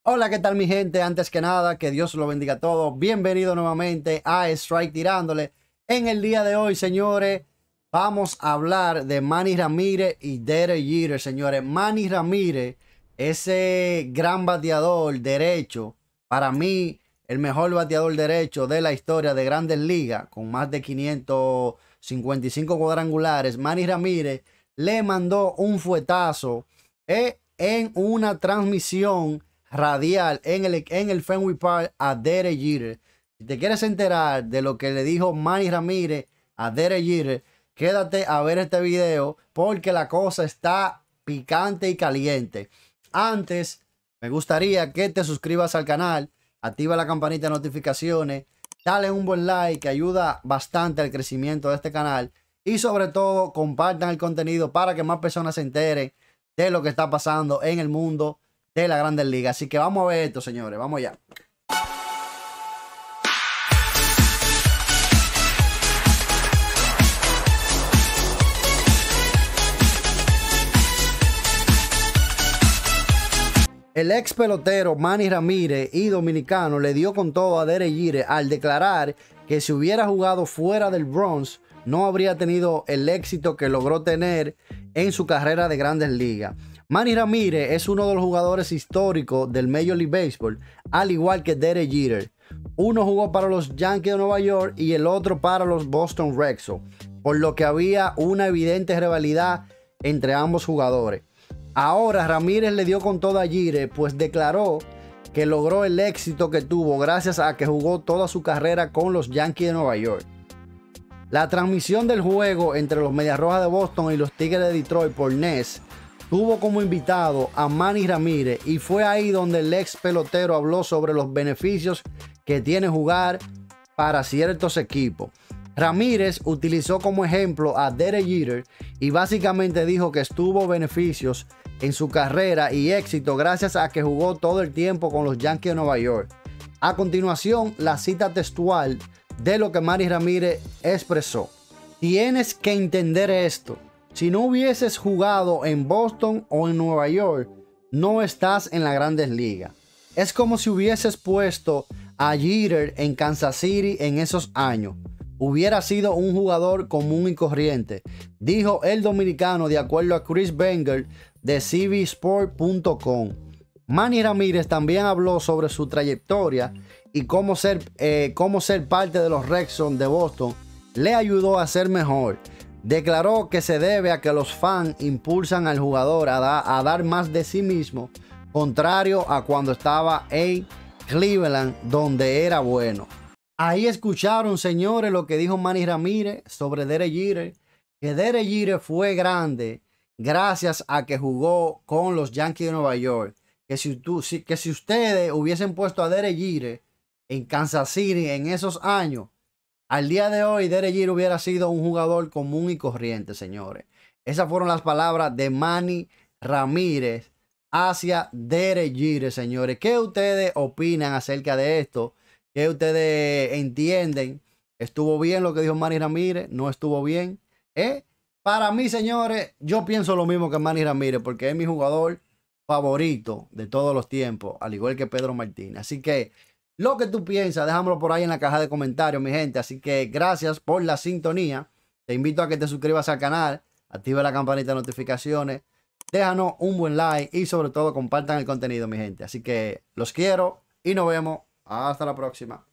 Hola, ¿qué tal mi gente? Antes que nada, que Dios lo bendiga a todos. Bienvenido nuevamente a Strike Tirándole. En el día de hoy, señores, vamos a hablar de Manny Ramírez y Derek Jeter, señores. Manny Ramírez, ese gran bateador derecho, para mí, el mejor bateador derecho de la historia de Grandes Ligas, con más de 555 cuadrangulares. Manny Ramírez le mandó un fuetazo en una transmisión radial en el Fenway Park a Derek Jeter. Si te quieres enterar de lo que le dijo Manny Ramírez a Derek Jeter, quédate a ver este video porque la cosa está picante y caliente. Antes, me gustaría que te suscribas al canal, activa la campanita de notificaciones, dale un buen like que ayuda bastante al crecimiento de este canal y sobre todo compartan el contenido para que más personas se enteren de lo que está pasando en el mundo de la Grandes Ligas. Así que vamos a ver esto, señores. Vamos allá. El ex pelotero Manny Ramírez y dominicano le dio con todo a Derek Jeter al declarar que si hubiera jugado fuera del Bronx no habría tenido el éxito que logró tener en su carrera de Grandes Ligas. Manny Ramírez es uno de los jugadores históricos del Major League Baseball, al igual que Derek Jeter. Uno jugó para los Yankees de Nueva York y el otro para los Boston Red Sox, por lo que había una evidente rivalidad entre ambos jugadores. Ahora Ramírez le dio con todo a Jeter, pues declaró que logró el éxito que tuvo gracias a que jugó toda su carrera con los Yankees de Nueva York. La transmisión del juego entre los Medias Rojas de Boston y los Tigres de Detroit por NES tuvo como invitado a Manny Ramírez y fue ahí donde el ex pelotero habló sobre los beneficios que tiene jugar para ciertos equipos. Ramírez utilizó como ejemplo a Derek Jeter y básicamente dijo que tuvo beneficios en su carrera y éxito gracias a que jugó todo el tiempo con los Yankees de Nueva York. A continuación, la cita textual de lo que Manny Ramírez expresó. Tienes que entender esto. Si no hubieses jugado en Boston o en Nueva York, no estás en las Grandes Ligas. Es como si hubieses puesto a Jeter en Kansas City en esos años. Hubiera sido un jugador común y corriente, dijo el dominicano de acuerdo a Chris Benger de cbsport.com. Manny Ramírez también habló sobre su trayectoria y cómo ser parte de los Red Sox de Boston le ayudó a ser mejor. Declaró que se debe a que los fans impulsan al jugador a dar más de sí mismo, contrario a cuando estaba en Cleveland, donde era bueno. Ahí escucharon, señores, lo que dijo Manny Ramírez sobre Derek Jeter, que Derek Jeter fue grande gracias a que jugó con los Yankees de Nueva York. Que si ustedes hubiesen puesto a Derek Jeter en Kansas City en esos años, al día de hoy, Derek Jeter hubiera sido un jugador común y corriente, señores. Esas fueron las palabras de Manny Ramírez hacia Derek Jeter, señores. ¿Qué ustedes opinan acerca de esto? ¿Qué ustedes entienden? ¿Estuvo bien lo que dijo Manny Ramírez? ¿No estuvo bien? Para mí, señores, yo pienso lo mismo que Manny Ramírez porque es mi jugador favorito de todos los tiempos, al igual que Pedro Martínez. Así que lo que tú piensas, déjamelo por ahí en la caja de comentarios, mi gente. Así que gracias por la sintonía. Te invito a que te suscribas al canal, active la campanita de notificaciones, déjanos un buen like y sobre todo compartan el contenido, mi gente. Así que los quiero y nos vemos. Hasta la próxima.